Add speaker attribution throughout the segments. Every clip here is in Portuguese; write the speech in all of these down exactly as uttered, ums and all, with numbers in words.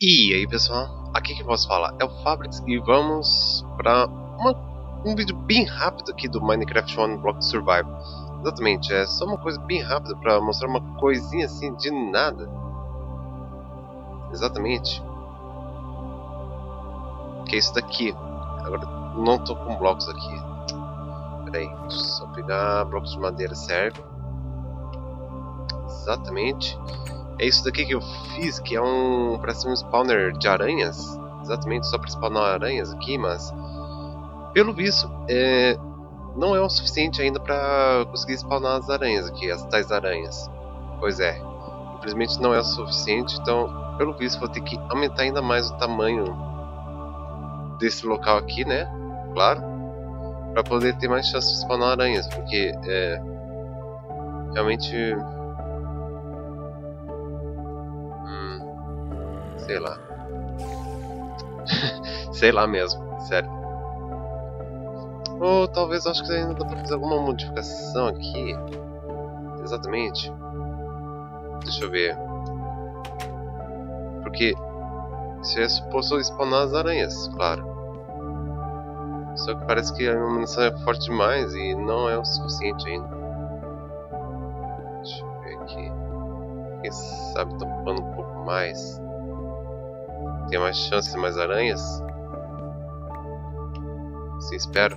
Speaker 1: E aí pessoal, aqui que eu posso falar é o Fabrics e vamos para um vídeo bem rápido aqui do Minecraft One Block Survival. Exatamente, é só uma coisa bem rápida para mostrar uma coisinha assim de nada. Exatamente. Que é isso daqui. Agora não tô com blocos aqui. Pera aí, só pegar blocos de madeira, serve. Exatamente. É isso daqui que eu fiz, que é um, parece um spawner de aranhas. Exatamente, só para spawnar aranhas aqui, mas pelo visto é, não é o suficiente ainda para conseguir spawnar as aranhas aqui, as tais aranhas. Pois é, infelizmente não é o suficiente, então pelo visto vou ter que aumentar ainda mais o tamanho desse local aqui, né? Claro, para poder ter mais chance de spawnar aranhas, porque é, realmente... Sei lá. Sei lá mesmo, sério. Ou talvez acho que ainda dá pra fazer alguma modificação aqui. Exatamente. Deixa eu ver. Porque isso é suposto spawnar as aranhas, claro. Só que parece que a iluminação é forte demais e não é o suficiente ainda. Deixa eu ver aqui. Quem sabe tampando um pouco mais. Tem mais chance de mais aranhas? Sim, espero.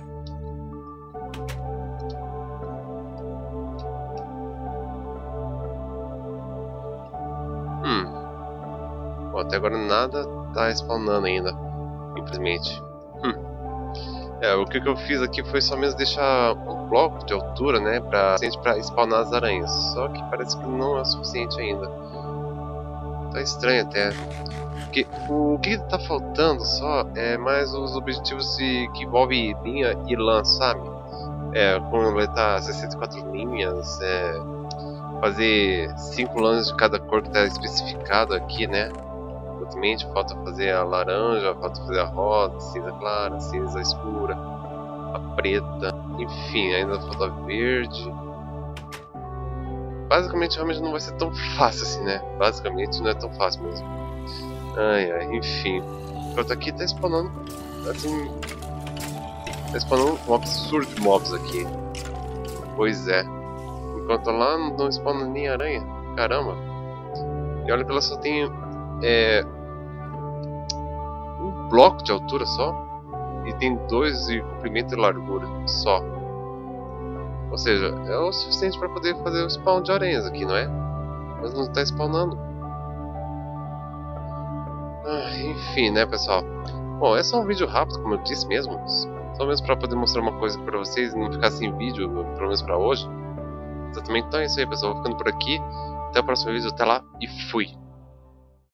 Speaker 1: Hum. Bom, até agora nada tá spawnando ainda. Infelizmente. Hum. É, o que, que eu fiz aqui foi só mesmo deixar um bloco de altura, né? Pra, pra spawnar as aranhas. Só que parece que não é o suficiente ainda. Tá estranho até. Porque o que tá faltando só é mais os objetivos de, que envolve linha e lã, sabe? É, completar sessenta e quatro linhas, é, fazer cinco lãs de cada cor que tá especificado aqui, né? Exatamente, falta fazer a laranja, falta fazer a rosa, cinza clara, cinza escura, a preta, enfim, ainda falta a verde. Basicamente, realmente não vai ser tão fácil assim, né? Basicamente não é tão fácil mesmo. Ai, ai, enfim. Enquanto aqui tá spawnando, assim, tá spawnando um absurdo de mobs aqui. Pois é. Enquanto lá não spawna nem aranha. Caramba. E olha que ela só tem é, um bloco de altura só. E tem dois de comprimento e largura só. Ou seja, é o suficiente para poder fazer o spawn de aranhas aqui, não é? Mas não tá spawnando. Enfim, né, pessoal? Bom, é só um vídeo rápido, como eu disse mesmo. Só mesmo para poder mostrar uma coisa para vocês e não ficar sem vídeo, pelo menos para hoje. Exatamente, então é isso aí, pessoal. Vou ficando por aqui. Até o próximo vídeo. Até lá e fui!